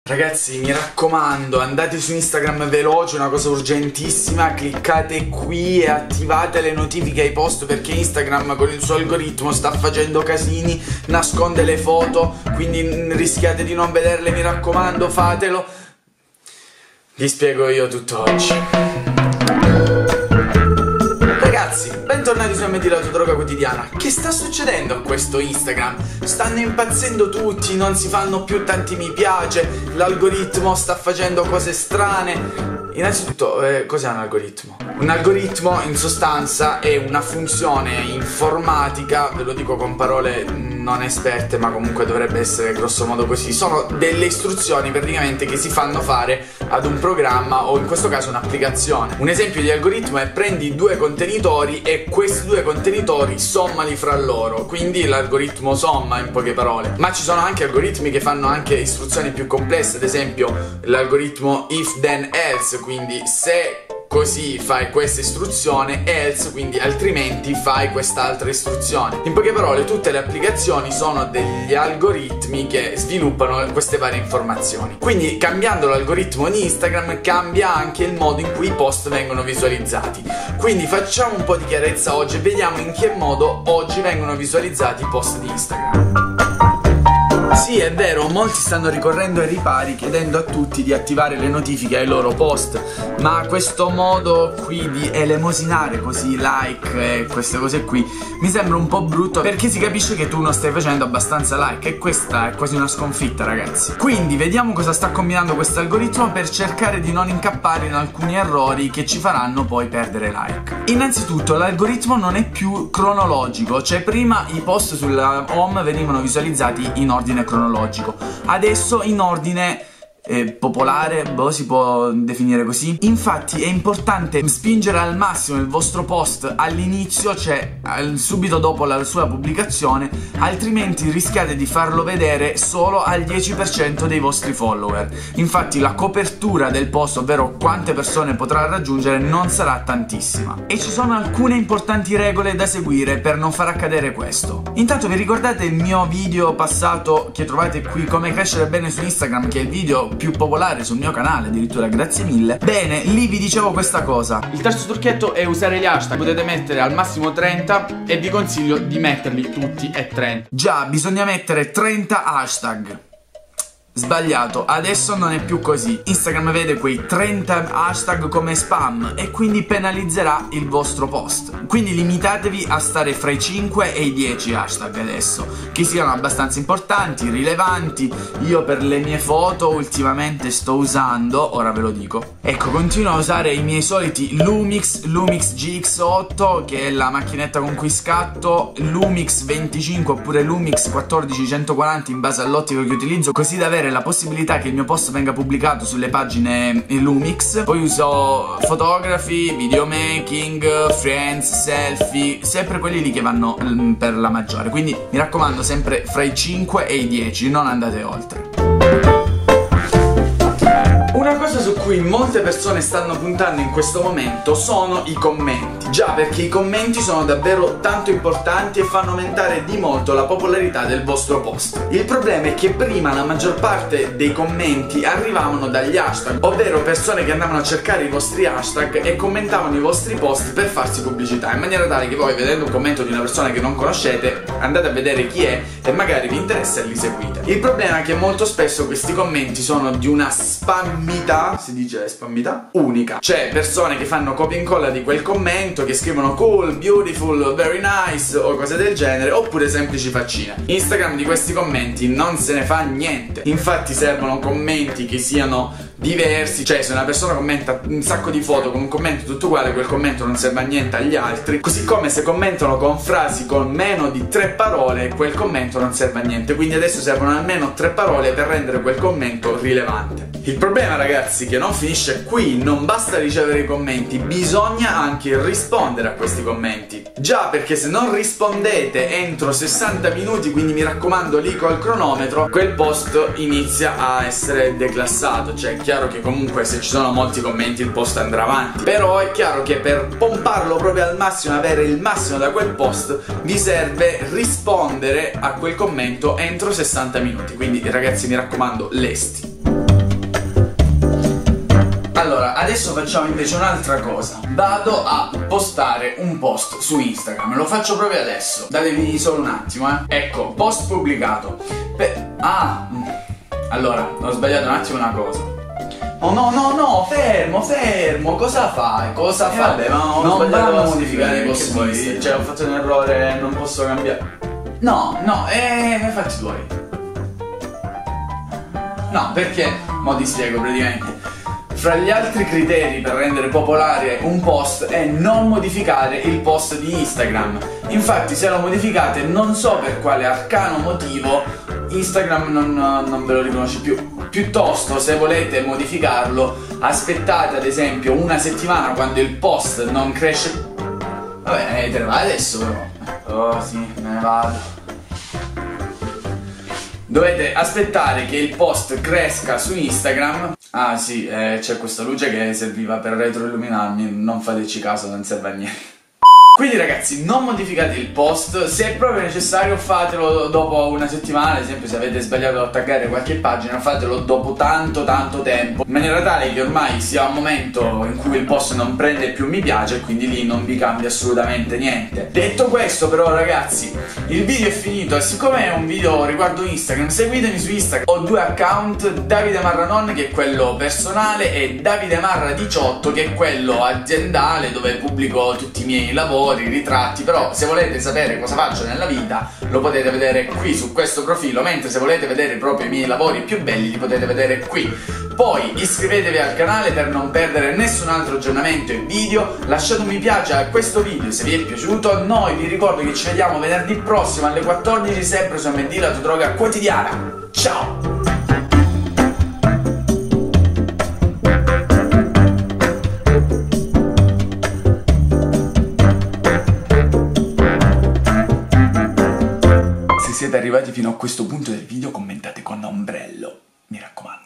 Ragazzi, mi raccomando, andate su Instagram veloce, una cosa urgentissima, cliccate qui e attivate le notifiche ai post, perché Instagram con il suo algoritmo sta facendo casini, nasconde le foto, quindi rischiate di non vederle, mi raccomando, fatelo. Vi spiego io tutto oggi. Ragazzi, bentornati su MD La tua droga quotidiana. Che sta succedendo a questo Instagram? Stanno impazzendo tutti, non si fanno più tanti mi piace, l'algoritmo sta facendo cose strane. Innanzitutto, cos'è un algoritmo? Un algoritmo in sostanza è una funzione informatica, ve lo dico con parole non esperte, ma comunque dovrebbe essere grosso modo così. Sono delle istruzioni praticamente che si fanno fare ad un programma o in questo caso un'applicazione. Un esempio di algoritmo è: prendi due contenitori e questi due contenitori sommali fra loro, quindi l'algoritmo somma in poche parole. Ma ci sono anche algoritmi che fanno anche istruzioni più complesse, ad esempio l'algoritmo if then else, quindi se così fai questa istruzione, else, quindi altrimenti fai quest'altra istruzione. In poche parole, tutte le applicazioni sono degli algoritmi che sviluppano queste varie informazioni. Quindi cambiando l'algoritmo di Instagram cambia anche il modo in cui i post vengono visualizzati. Quindi facciamo un po' di chiarezza oggi e vediamo in che modo oggi vengono visualizzati i post di Instagram. Sì, è vero, molti stanno ricorrendo ai ripari chiedendo a tutti di attivare le notifiche ai loro post, ma questo modo qui di elemosinare così like e queste cose qui mi sembra un po' brutto, perché si capisce che tu non stai facendo abbastanza like e questa è quasi una sconfitta, ragazzi. Quindi vediamo cosa sta combinando questo algoritmo per cercare di non incappare in alcuni errori che ci faranno poi perdere like. Innanzitutto l'algoritmo non è più cronologico, cioè prima i post sulla home venivano visualizzati in ordine cronologico, adesso in ordine popolare, si può definire così. Infatti è importante spingere al massimo il vostro post all'inizio, cioè subito dopo la sua pubblicazione, altrimenti rischiate di farlo vedere solo al 10% dei vostri follower. Infatti la copertura del post, ovvero quante persone potrà raggiungere, non sarà tantissima. E ci sono alcune importanti regole da seguire per non far accadere questo. Intanto vi ricordate il mio video passato che trovate qui, come crescere bene su Instagram, che è il video più popolare sul mio canale, addirittura, grazie mille. Bene, lì vi dicevo questa cosa. Il terzo trucchetto è usare gli hashtag. Potete mettere al massimo 30 e vi consiglio di metterli tutti e 30. Già, bisogna mettere 30 hashtag. Sbagliato, adesso non è più così. Instagram vede quei 30 hashtag come spam e quindi penalizzerà il vostro post. Quindi limitatevi a stare fra i 5 e i 10 hashtag adesso, che siano abbastanza importanti, rilevanti. Io per le mie foto ultimamente sto usando, ora ve lo dico, ecco, continuo a usare i miei soliti Lumix GX8, che è la macchinetta con cui scatto, Lumix 25 oppure Lumix 1440 in base all'ottica che utilizzo, così da avere la possibilità che il mio post venga pubblicato sulle pagine Lumix. Poi uso fotografi, videomaking, friends, selfie, sempre quelli lì che vanno per la maggiore. Quindi mi raccomando, sempre fra i 5 e i 10, non andate oltre. Una cosa su cui molte persone stanno puntando in questo momento sono i commenti. Già, perché i commenti sono davvero tanto importanti e fanno aumentare di molto la popolarità del vostro post. Il problema è che prima la maggior parte dei commenti arrivavano dagli hashtag, ovvero persone che andavano a cercare i vostri hashtag e commentavano i vostri post per farsi pubblicità, in maniera tale che voi, vedendo un commento di una persona che non conoscete, andate a vedere chi è e magari vi interessa e li seguite. Il problema è che molto spesso questi commenti sono di una spammità, si dice spammità, unica, cioè persone che fanno copia e incolla di quel commento, che scrivono cool, beautiful, very nice o cose del genere, oppure semplici faccine. Instagram di questi commenti non se ne fa niente. Infatti servono commenti che siano diversi, cioè se una persona commenta un sacco di foto con un commento tutto uguale, quel commento non serve a niente agli altri, così come se commentano con frasi con meno di 3 parole, quel commento non serve a niente. Quindi adesso servono almeno 3 parole per rendere quel commento rilevante. Il problema, ragazzi, che non finisce qui, non basta ricevere i commenti, bisogna anche rispondere a questi commenti. Già, perché se non rispondete entro 60 minuti, quindi mi raccomando lì col cronometro, quel post inizia a essere declassato. Cioè è chiaro che comunque se ci sono molti commenti il post andrà avanti, però è chiaro che per pomparlo proprio al massimo, avere il massimo da quel post, vi serve rispondere a quel commento entro 60 minuti. Quindi ragazzi, mi raccomando, lesti. Allora, adesso facciamo invece un'altra cosa. Vado a postare un post su Instagram. Lo faccio proprio adesso. Datevi solo un attimo, Ecco, post pubblicato. Allora, ho sbagliato un attimo una cosa. Oh no, fermo, cosa fai? Vabbè, ma non vanno a modificare i post post poi, Instagram. cioè ho fatto un errore, non posso cambiare. No, fatti tuoi. No, perché, mo ti spiego praticamente. Fra gli altri criteri per rendere popolare un post è non modificare il post di Instagram. Infatti se lo modificate non so per quale arcano motivo Instagram non ve lo riconosce più. Piuttosto se volete modificarlo aspettate ad esempio una settimana quando il post non cresce. Vabbè, te ne vai adesso però. Oh sì, me ne vado. Dovete aspettare che il post cresca su Instagram. Ah sì, c'è questa luce che serviva per retroilluminarmi, non fateci caso, non serve a niente. Quindi ragazzi, non modificate il post, se è proprio necessario fatelo dopo una settimana, ad esempio se avete sbagliato a taggare qualche pagina fatelo dopo tanto tempo, in maniera tale che ormai sia un momento in cui il post non prende più mi piace e quindi lì non vi cambia assolutamente niente. Detto questo però ragazzi, il video è finito e siccome è un video riguardo Instagram, seguitemi su Instagram, ho due account, Davide Marranon che è quello personale e Davide Marra 18 che è quello aziendale dove pubblico tutti i miei lavori, ritratti, però se volete sapere cosa faccio nella vita lo potete vedere qui su questo profilo, mentre se volete vedere proprio i miei lavori più belli li potete vedere qui. Poi iscrivetevi al canale per non perdere nessun altro aggiornamento e video, lasciate un mi piace a questo video se vi è piaciuto. Noi vi ricordo che ci vediamo venerdì prossimo alle 14 sempre su MD La Tua Droga Quotidiana. Ciao! Se siete arrivati fino a questo punto del video commentate con ombrello, mi raccomando.